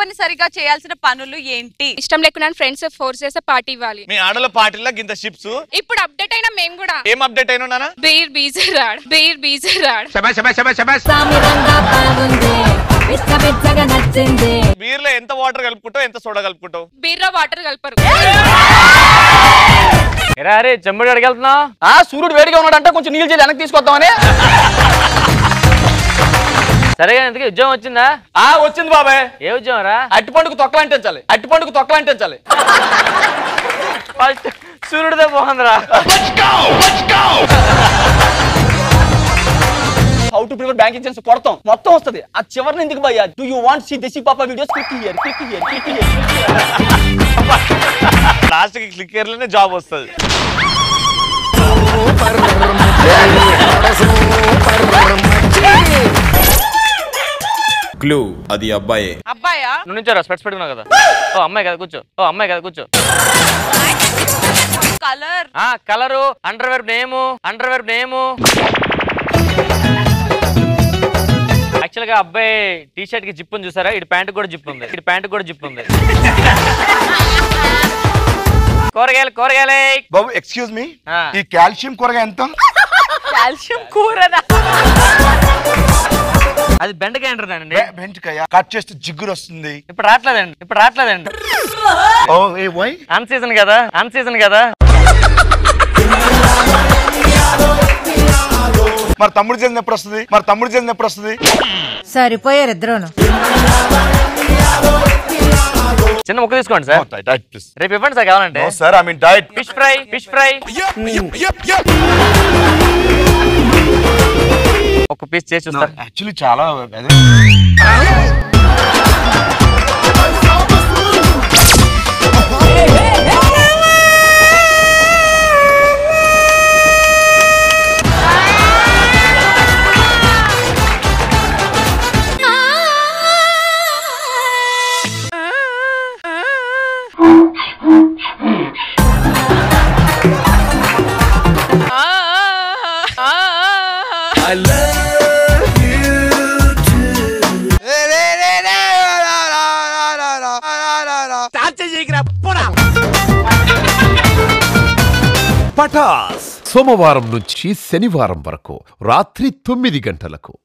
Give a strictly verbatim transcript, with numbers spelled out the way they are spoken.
తప్పనిసరిగా చేయాల్సిన పనులు ఏంటి? ఇష్టం లేకుండా ఫ్రెండ్స్ ఫోర్స్ చేస్తే పార్టీ ఇవ్వాలి. మీ ఆడల పార్టీలో గింత షిప్స్. ఇప్పుడు అప్డేట్ అయినా మేము కూడా. ఏం అప్డేట్ అయినా నానా? బీర్ బీజర్ రాడ్ బీర్ బీజర్ రాడ్. శబాష్ శబాష్ శబాష్ శబాష్. బీర్ లో ఎంత వాటర్ కలుపుకుంటావు, ఎంత సోడా కలుపుకుంటావు? బీర్ లో వాటర్ కలపరు. అరే చెంబడి అడిగెళ్తున్నావు? ఆ సూర్యుడు వేడిగా ఉన్నాడంటే కొంచెం నీళ్ళు చేసి వెనక్కి తీసుకొద్దామని. సరే ఎందుకు ఉద్యోగం వచ్చిందా? ఆ వచ్చింది బాబాయ్. ఏ ఉద్యోగం రా? అట్టి పండుగ తొక్కలు అంటించాలి. అట్టి పండుగ తొక్కలు అంటించాలి. ఫస్ట్ సూర్యుడిదే బాగుందిరా. How to prepare bank exams కొడతాం మొత్తం వస్తుంది. ఆ చివరిని ఎందుకు భయ్యా? Do you want see desi పాపా videos? Click here click here click here. Last కి క్లిక్ హియర్ లోనే జాబ్ వస్తుంది. క్లూ అది అబ్బాయే. అబ్బాయా? నువ్వు నుంచోరా, స్పెట్స్ పెట్టుకున్నావు కదా. ఓ అమ్మాయి కదా కూర్చో. ఓ అమ్మాయి కదా కూర్చో. కలర్. ఆ colour, underwear name, underwear name. Actual గా అబ్బాయి టీ షర్ట్ కి జిప్ ఉంది చూసారా? ఇటు ప్యాంట్ కూడా జిప్ ఉంది. ఇటు ప్యాంట్ కూడా జిప్ ఉంది. కూరగాయలు కూరగాయలే బాబు. ఎక్స్క్యూజ్ మీ, ఈ కాల్షియం కూరగాయ ఎంత? కాల్షియం కూరనా? అది బెండకాయ అంటారండి. బెండకాయ కట్ చేస్తే జిగురు వస్తుంది. ఇప్పుడు రావట్లేదండి. ఇప్పుడు రావట్లేదండి. ఓ ఏ వై? అన్ సీజన్ కదా, అన్ సీజన్ కదా. మరి తమ్ముడు చేసిన ఎప్పుడు వస్తుంది? మరి తమ్ముడు చేసిన ఎప్పుడు వస్తుంది? సరిపోయారు ఇద్దరును. చిన్న ముక్క తీసుకోండి సార్. రేపు ఇవ్వండి సార్ కావాలంటే. Sir I mean diet. Fish fry, fish fry. ఒక పీస్ చేసి చూస్తారు. యాక్చువల్లీ చాలా పటాస్ సోమవారం నుంచి శనివారం వరకు రాత్రి తొమ్మిది గంటలకు.